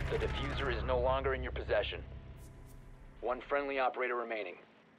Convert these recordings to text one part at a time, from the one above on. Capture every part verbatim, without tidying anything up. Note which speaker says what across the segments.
Speaker 1: The diffuser is no longer in your possession. One friendly operator remaining.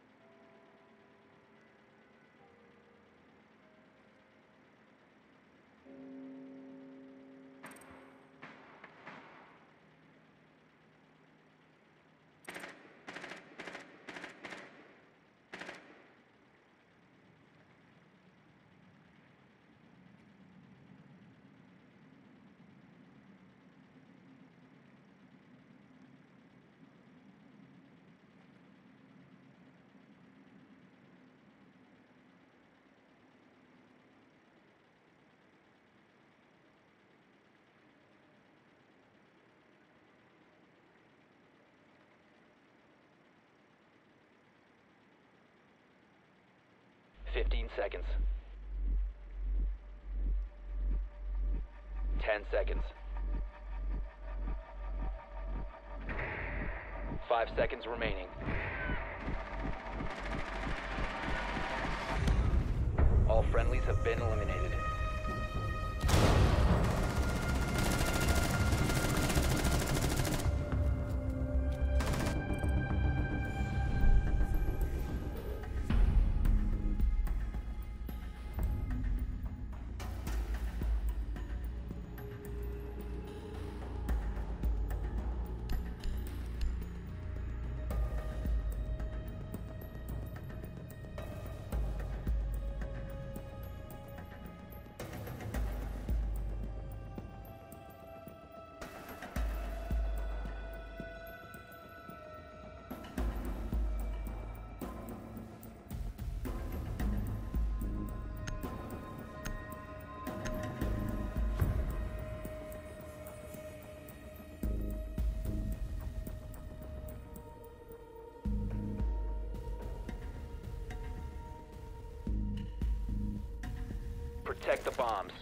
Speaker 1: Fifteen seconds. Ten seconds. Five seconds remaining. All friendlies have been eliminated. Protect the bombs.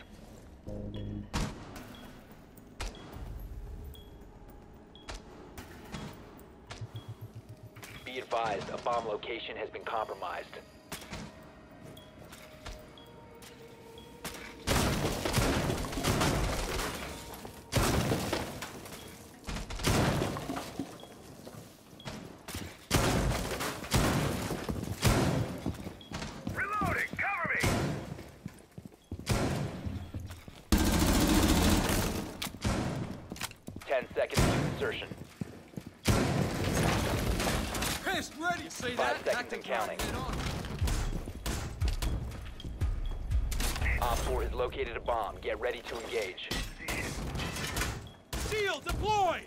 Speaker 1: Be advised, a bomb location has been compromised. Ten seconds to insertion.
Speaker 2: Pissed ready. See
Speaker 1: Five
Speaker 2: that?
Speaker 1: seconds and counting. Op four has located a bomb. Get ready to engage.
Speaker 2: Shield deployed.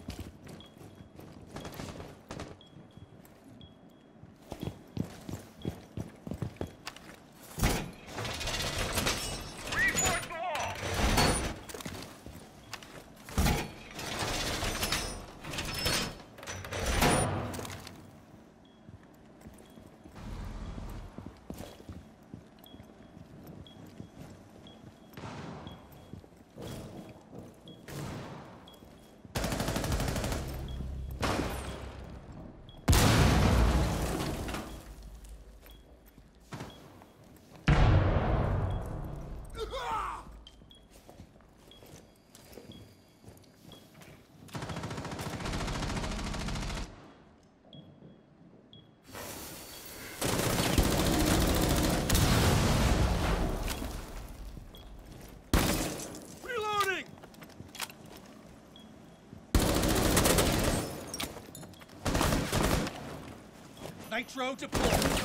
Speaker 2: Nitro deployed.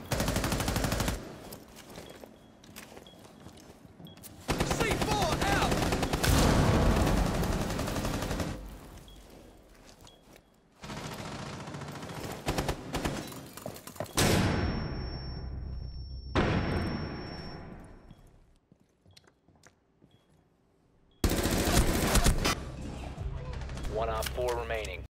Speaker 2: C four out.
Speaker 1: One op four remaining.